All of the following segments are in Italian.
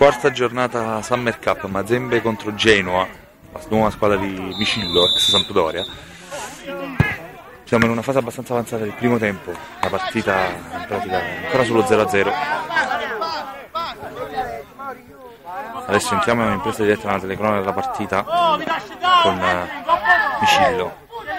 Quarta giornata Summer Cup, Mazembe contro Genoa, la nuova squadra di Micillo, ex Sampdoria. Siamo in una fase abbastanza avanzata del primo tempo, la partita in pratica è ancora sullo 0-0. Adesso entriamo in presa diretta nella telecronaca della partita con Micillo.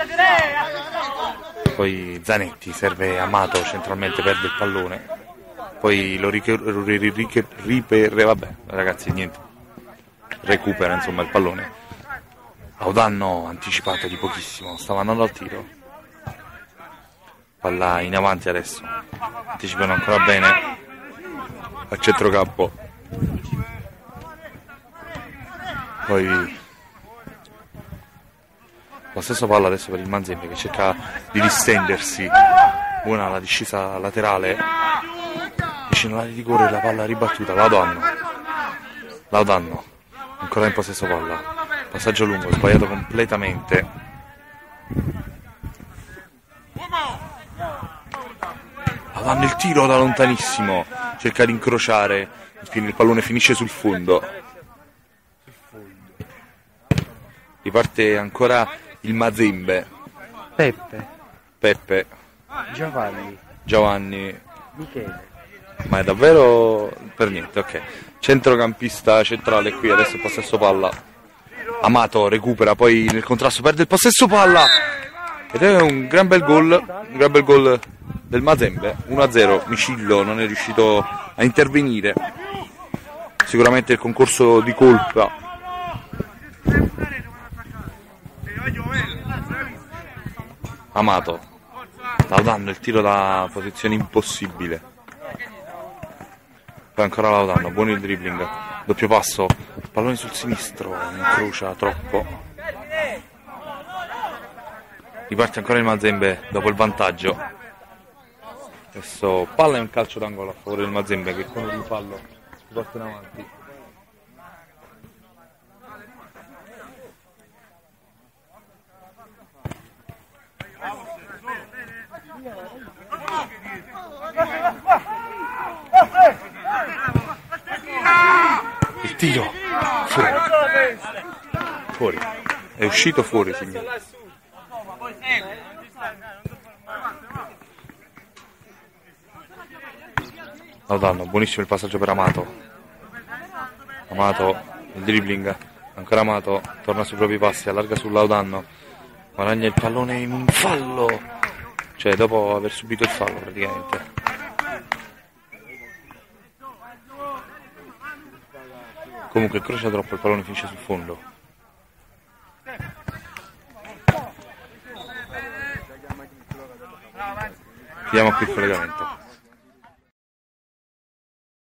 Poi Zanetti, serve Amato centralmente, perde il pallone. Poi lo vabbè ragazzi, niente, recupera insomma il pallone. Laudanno anticipato di pochissimo, stava andando al tiro. Palla in avanti adesso, anticipano ancora bene al centrocampo. Poi lo stesso palla adesso per il Mazembe che cerca di distendersi. Buona la discesa laterale vicino alla rigore, la palla ribattuta. Laudanno ancora in possesso palla, passaggio lungo, sbagliato completamente. Laudanno, il tiro da lontanissimo, cerca di incrociare, il pallone finisce sul fondo. Riparte ancora il Mazembe. Peppe, Giovanni, Michele. ma è davvero per niente, ok. Centrocampista centrale qui, adesso possesso palla. Amato recupera, poi nel contrasto perde il possesso palla. Ed è un gran bel gol del Mazembe, 1-0. Micillo non è riuscito a intervenire. Sicuramente il concorso di colpa. Amato, Laudanno, il tiro da posizione impossibile. Poi ancora Laudanno, buono il dribbling, doppio passo, pallone sul sinistro, incrocia troppo. Riparte ancora il Mazembe dopo il vantaggio. Adesso palla e un calcio d'angolo a favore del Mazembe che con il fallo si porta in avanti. Il tiro fuori, è uscito fuori, signore. Laudanno, buonissimo il passaggio per Amato, il dribbling, ancora Amato, torna sui propri passi, allarga sul Laudanno, guadagna il pallone in un fallo, cioè dopo aver subito il fallo praticamente. Comunque incrocia troppo, il pallone finisce sul fondo. Vediamo qui il collegamento.